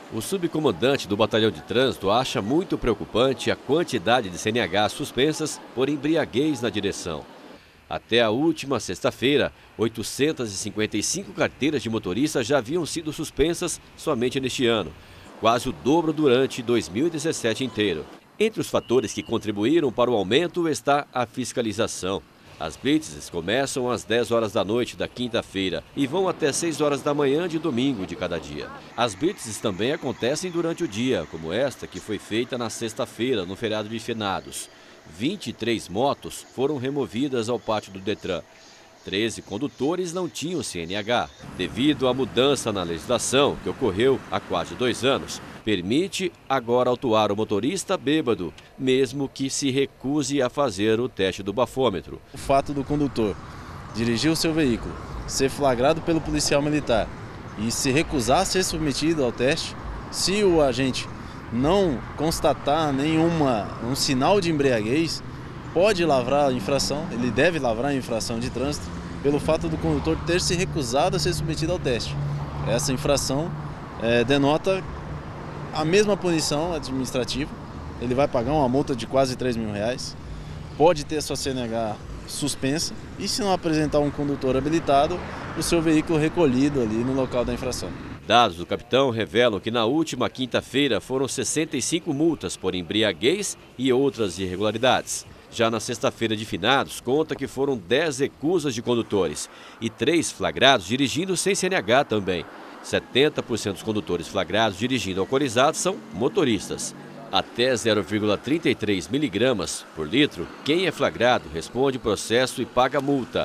O subcomandante do Batalhão de Trânsito acha muito preocupante a quantidade de CNH suspensas por embriaguez na direção. Até a última sexta-feira, 855 carteiras de motorista já haviam sido suspensas somente neste ano, quase o dobro durante 2017 inteiro. Entre os fatores que contribuíram para o aumento está a fiscalização. As blitzes começam às 10 horas da noite da quinta-feira e vão até 6 horas da manhã de domingo de cada dia. As blitzes também acontecem durante o dia, como esta que foi feita na sexta-feira, no feriado de Finados. 23 motos foram removidas ao pátio do Detran. 13 condutores não tinham CNH. Devido à mudança na legislação, que ocorreu há quase 2 anos, permite agora autuar o motorista bêbado, mesmo que se recuse a fazer o teste do bafômetro. O fato do condutor dirigir o seu veículo, ser flagrado pelo policial militar e se recusar a ser submetido ao teste, se o agente não constatar um sinal de embriaguez, pode lavrar a infração, ele deve lavrar a infração de trânsito pelo fato do condutor ter se recusado a ser submetido ao teste. Essa infração denota a mesma punição administrativa, ele vai pagar uma multa de quase R$3.000, pode ter sua CNH suspensa e, se não apresentar um condutor habilitado, o seu veículo recolhido ali no local da infração. Dados do capitão revelam que na última quinta-feira foram 65 multas por embriaguez e outras irregularidades. Já na sexta-feira de Finados, conta que foram 10 recusas de condutores e 3 flagrados dirigindo sem CNH também. 70% dos condutores flagrados dirigindo alcoolizados são motoristas. Até 0,33 miligramas por litro, quem é flagrado responde processo e paga multa.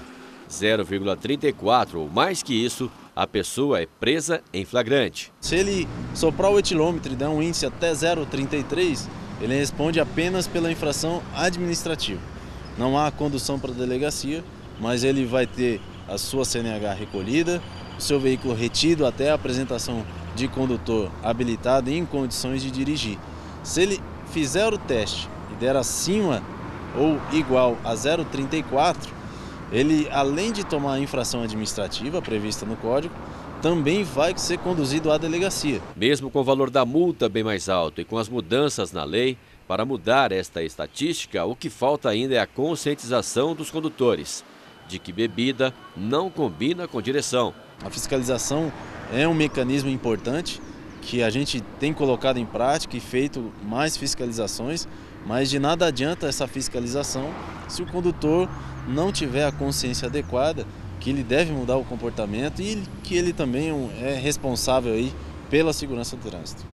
0,34 ou mais que isso, a pessoa é presa em flagrante. Se ele soprar o etilômetro e der um índice até 0,33, ele responde apenas pela infração administrativa. Não há condução para a delegacia, mas ele vai ter a sua CNH recolhida, o seu veículo retido até a apresentação de condutor habilitado e em condições de dirigir. Se ele fizer o teste e der acima ou igual a 0,34, ele, além de tomar a infração administrativa prevista no Código, também vai ser conduzido à delegacia. Mesmo com o valor da multa bem mais alto e com as mudanças na lei, para mudar esta estatística, o que falta ainda é a conscientização dos condutores de que bebida não combina com direção. A fiscalização é um mecanismo importante que a gente tem colocado em prática e feito mais fiscalizações, mas de nada adianta essa fiscalização se o condutor não tiver a consciência adequada, que ele deve mudar o comportamento e que ele também é responsável aí pela segurança do trânsito.